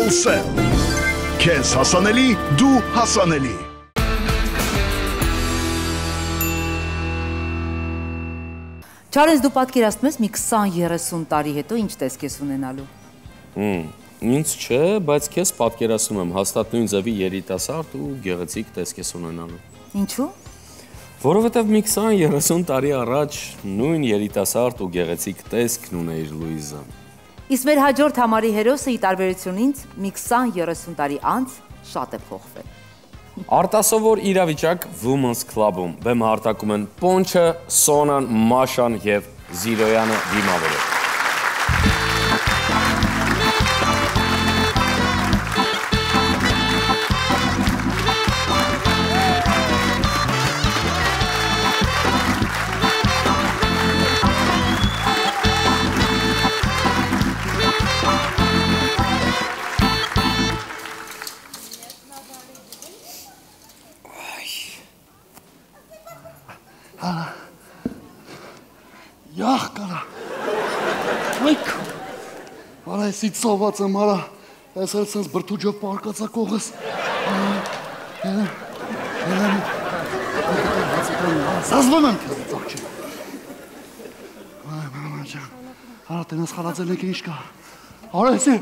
Wholesale։ Քեզ հասանելի, դու հասանելի։ Չարենս, դու պատկերացնում ես մի 20-30 տարի հետո ինչ տեսք ես ունենալու։ Ինձ չէ, բայց քեզ պատկերացնում եմ հաստատ նույն ձևի երիտասարդ ու գեղեցիկ տեսք ես ունենալու։ Ինչու՞։ Որովհետև մի 20-30 տարի առաջ նույն երիտասարդ ու գեղեցիկ տեսքն ուներ Լուիզը։ Իսկ մեր հաջորդ համարի հերոսը ի տարբերություն ինձ մի 20-30 տարի անց շատ է փոխվել։ Արտասովոր իրավիճակ Women's Club-ում բեմը հարտակում են Պոնչը, Սոնան, Մաշան և Զիրոյանը դիմավորը։ Յախ կարա, այք, արա ես իտ սոված եմ, արա, ես էլ սենց բրթուջով պարկացակողս, սազվում եմ կեզ ծաղ չի, արա տենաս խալացել եք ինչ կա, արա ես է,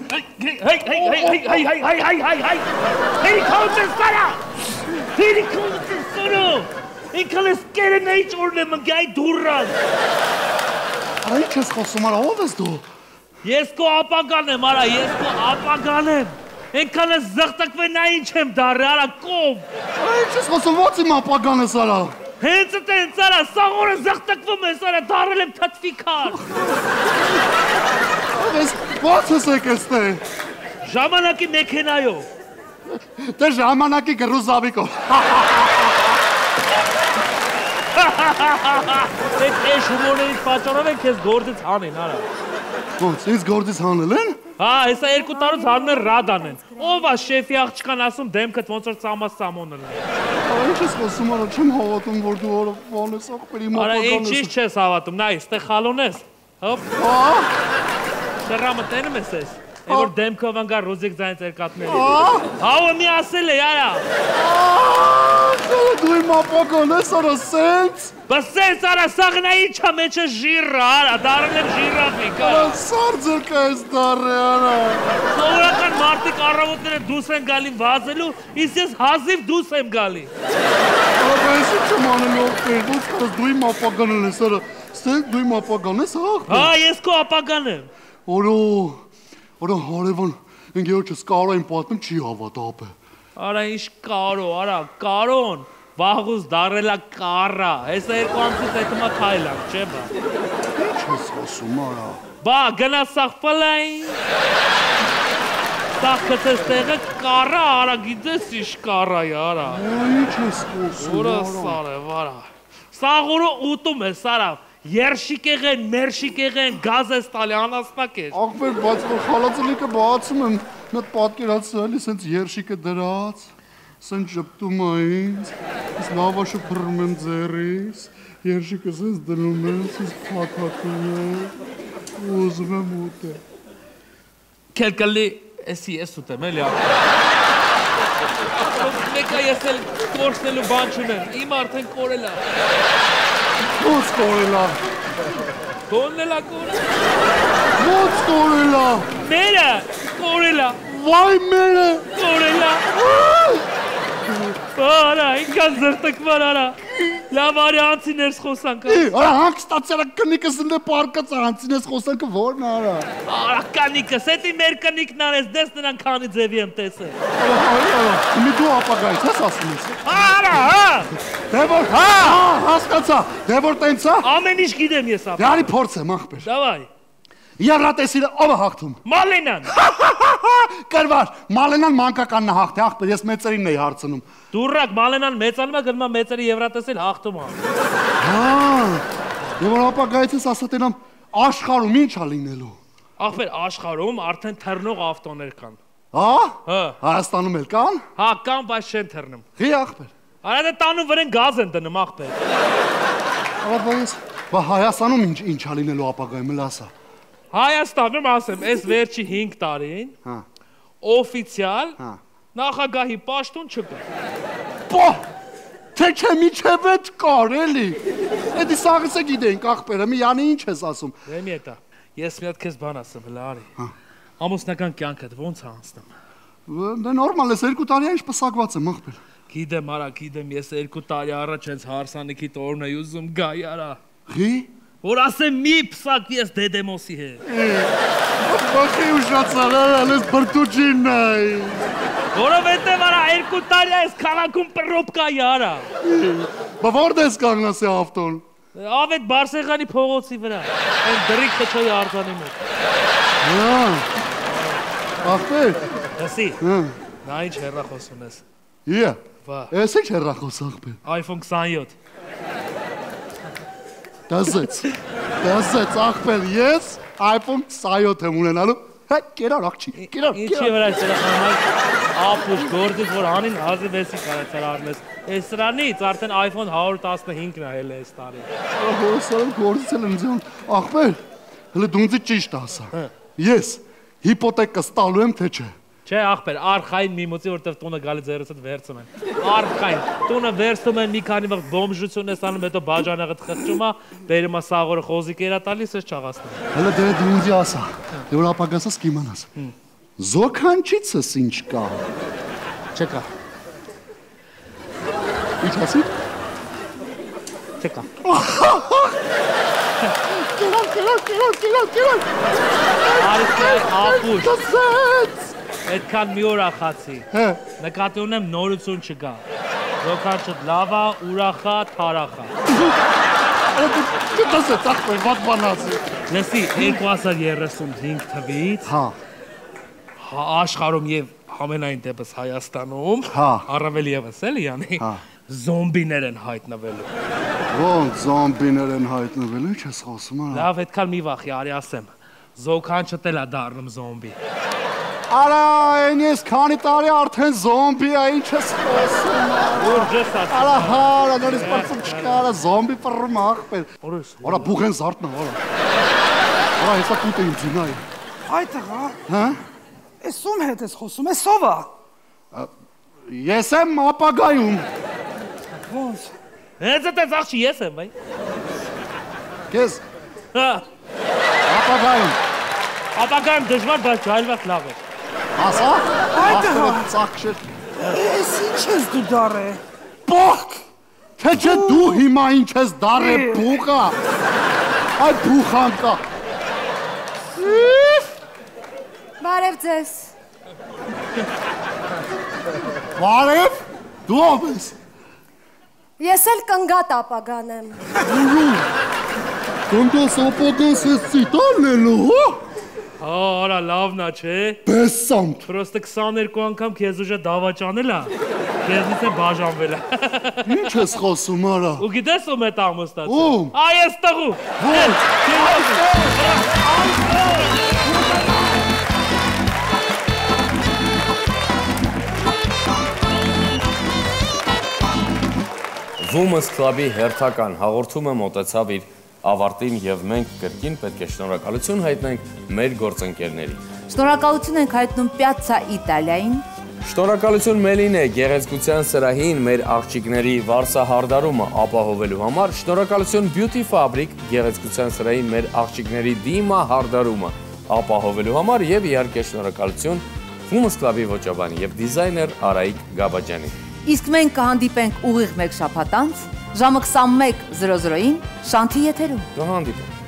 Հերի կողծես սարա, հերի կողծես սորո, ինքալ ես կերեն էիչ օրն է մգայ դուրրան, Արա ինչ ես խոսում, արա, ով ես դու։ Ես կո ապագան եմ, արա, ես կո ապագան եմ, ենքան ես զղտակվեն նա ինչ եմ դարը, արա, կով։ Արա ինչ ես խոսում, ոց իմ ապագան ես, արա։ Հենց տենց, արա, սաղորը զղտակվում ես, արա, դարել եմ թատվիկար։ Ոց ես եկես տե։ Ժամանակի մեքենայով։ Դե ժամանակի գրուզավիկով։ Այդ էշ հումորներից պատճառով են քեզ գործից հանեն, արա։ Ոնց, ինձ գործից հանել են։ Հա, հեսա 2 տարուց հանում են ռադան են։ Ով ա շեֆի աղջկան ասում դեմքդ ոնց որ ծամաս սամոնն է։ Արա ինչ ես խոսում, արա, չեմ հավատում, որ դու արա բան ես աղբերի Արա, մապագան ես։ ինչ չես հավատում, նայ, ստեղ խալոն ես։ Հոպ։ Շրամը տենում ես ես։ Որ դեմքով անգա ռոզիկ ձայնց երկատների։ Հավը մի ասել է, արա։ Դու իմ ապագան ես, արա, սենց։ Բս սենց, արա, սաղնա ինչա մեջը ժիրը, արա, դարել եմ ժիրավիկ, Արա, սարձրկա ես դարը, արա։ Սովորական մարդիկ առավոտները դուս են գալի վազելու, իսկ ես հազիվ դուս եմ գալի։ Արա, ես ինչ եմ անելու ողբեր, ոնց կարս դու իմ ապագան ես, արա, սենց դու իմ ապագան ես, աղբեր։ Հա, ես քո ապագան եմ։ Արա, հարևան, ընկերոջս կարոյին պատմում չի հավատ ապե։ Արա, ինչ կարո, արա, կարոն, վաղուց դարելա կարա, հեսա երկու ամսից հետմա քայլանք, չէ բա։ Ինչ ես խոսում, արա։ Բա, գնա սաղ պլային։ Սաղ կծես տեղը կարա, արա, գիտես ինչ կարայ, արա։ Ինչ ես խոսում, Ուրը արա։ սարև, արա։ Սաղուրը ուտում է, սարավ։ Երշիկեղեն, մերշիկեղեն, գազ ես տալի, անասպակ ես։ Աղբեր, բայց որ խալացելիկը բացում եմ, մետ պատկերացրել, սենց երշիկը դրած, սենց ժպտում է ինձ, ես լավաշը փռում եմ ձեռիս, երշիկը սենց դնում եմ, սենց փաթաթում եմ, ուզում եմ ուտել։ Կելկալի, ես ուտեմ, էլի Մեկա ես էլ կորսնելու բան չունեմ, իմ արդեն կորել է։ Ոնց կորել է։ Քոնն էլ է կորել։ Ոնց կորել է։ Մերը կորել է։ Վայ մերը։ Կորել է։ Արա, ինքան զրտկման արա։ Լավ արի անցիներս խոսանք։ Արա հանգստացյալը կնիկս ընդ է պարկած անցինես խոսանքը որն է արա։ Արա կանիկս, էտի մեր կանիկն արես, դես նրան քանի ձևի եմ տեսել։ Արա, մի դու ապագայից ես ասում ես։ Արա, հա։ Դե որ, հա, հասկացա, դե որ տենց է։ Ամեն ինչ գիտեմ ես ապա։ Դե արի փորձեմ ախպեր։ Դավայ։ Եռատեսիլը ով է հաղթում։ Մալենան։ Կրվար, Մալենան մանկականն է հաղթի, ախպեր, ես մեծերին էի հարցնում։ Դուրակ, Մալենան մեծանում է, գնում է մեծերի Եվրատեսիլ հաղթում է։ Հա, եւ որ ապագայից ես ասա տենամ աշխարհում ինչ է լինելու։ Ախպեր, աշխարհում արդեն թռնող ավտոներ կան։ Հա։ Հա։ Հայաստանում էլ կան։ Հա, կան, բայց չեն թռնում։ Ղի ախպեր։ Արա դե տանում վրեն գազ են դնում ախպեր։ Բայց բա Հայաստանում ինչ է լինելու ապագայում, լասա։ Հայաստանում ասեմ, այս վերջի 5 տարին Հա։ օֆիցիալ նախագահի պաշտոն չկա։ Բա, թե չէ միջև էդ կար էլի։ Էդի սաղսը գիտենք աղբերը, մի յանի ինչ ես ասում։ Դեմի էտա, ես մի հատ քեզ բան ասեմ, հլա արի։ Ամուսնական կյանքդ ոնց է անցնում։ Դե նորմալ ես 2 տարի ինչ պսակված եմ աղբեր։ Գիտեմ, արա, գիտեմ, ես 2 տարի առաջ հենց հարսանիքի տորն էի ուզում գայի, արա։ Ղի։ Որ ասեմ մի պսակվի ես Դեդեմոսի հետ։ Բախի ուշացար, ես բրտուջինն էի։ Որովհետև արա 2 տարի ես քաղաքում պրոպկայի, արա։ Բա որտե՞ս կանգնած է ավտոն։ Ավետ Բարսեղանի փողոցի վրա։ Այն դրիկ խճոյի արձանի մոտ։ Աղբեր։ Լսի, նա ինչ հեռախոս ունես։ Իա, Վա։ ես ինչ հեռախոս աղբեր։ iPhone 27։ Դասեց աղբեր, ես iPhone 27 եմ ունենալու։ Հա, կերար աղջի, կերար։ Ինչի վրա ես համար ապուշ գործից, որ անին հազիվեսի կարեցար արնես։ Ես սրանից արդեն iPhone 115-ն էլ է այս տարի։ Հոսարում գործից էլ եմ ձյոն։ Աղբեր, հլը դունձի ճիշտ ասա։ Ես հիպոթեկը ստալու եմ, թե չէ։ Չէ, աղբեր, արխային միմոցի, որտեվ տունը գալի ձերուսդ վերցում են։ Արխային, տունը վերցում են մի քանի վաղ բոմժություն ես անում, հետո բաժանեղդ խղճում է, բերում է սաղորը խոզիկ երա տալիս, ես չաղացնում։ Հələ դե դունձի ասա, դե որ ապագասս կիմանաս։ Զոքանչիցս ինչ կա։ Չկա։ Ինչ ասի։ Չկա։ Կերան։ Արիքայ ապուշ։ Դասեց։ Այդքան մի օր ախացի։ Նկատի ունեմ նորություն չկա։ Զոքանչդ լավա, ուրախա, թարախա։ Դասեց աղբեր, ված բան ասի։ Լսի, 2035 թվից աշխարհում եւ ամենայն դեպս Հայաստանում առավել եւս էլի յանի զոմբիներ են հայտնվելու։ Ոնց զոմբիներ են հայտնվելու, ինչ ես խոսում, արա։ Լավ, այդքան մի վախի, արի ասեմ։ Զոքանչդ էլ է դառնում զոմբի։ Արա, այն ես քանի տարի արդեն զոմբի է, ինչ ես խոսում։ Ուրջ ես ասում։ Արա, հարա, նորից բարձում չկա, արա, զոմբի պռռում աղբեր։ Արա, բուխ են զարդնա, արա։ Արա, հեսա կուտ էին ձինայի։ Այ տղա։ Հա։ Ես ում հետ ես խոսում, ես ով է։ Ես եմ ապագայում։ Ոնց։ Հենց այդպես աղջի ես եմ, այ։ Քեզ Հա, ապագայում։ ապագայում դժվար, բայց ջայլված լավ է։ Ասա։ Այ տղա։ Ծաղկշեր։ Ես ինչ ես դու դարե։ Բոխ։ Թե չէ դու հիմա ինչ ես դարե բուխա։ Այ բուխան կա։ Բարև ձեզ։ Բարև։ Դու ով ես։ Ես էլ կնգատ ապագան եմ։ Կնդոս ապագաս ես ծիտալնելու, հո։ Հա, արա լավնա, չէ։ Բեսանտ։ Պրոստը 22 անգամ քեզ ուժը դավաճանել է։ Քեզնից է բաժանվել է։ Ինչ ես խոսում, արա։ Ու գիտես ում է ամուսնացել։ Ում։ Այ ես տղու։ Women's Club-ի հերթական հաղորդումը մոտեցավ իր ավարտին եւ մենք կրկին պետք է շնորհակալություն հայտնենք մեր գործընկերներին։ Շնորհակալություն ենք հայտնում Piazza Italia-ին, Շնորհակալություն Մելինե գեղեցկության սրահին մեր աղջիկների վարսահարդարումը ապահովելու համար, շնորհակալություն Beauty Fabric գեղեցկության սրահին մեր աղջիկների դիմահարդարումը ապահովելու համար եւ իհարկե շնորհակալություն Women's Club-ի ոճաբանի եւ դիզայներ Արայիկ Գաբաջյանի։ իսկ մենք կհանդիպենք ուղիղ մեկ շաբաթ անց ժամը 21:00-ին Շանթի եթերում։ Կհանդիպենք։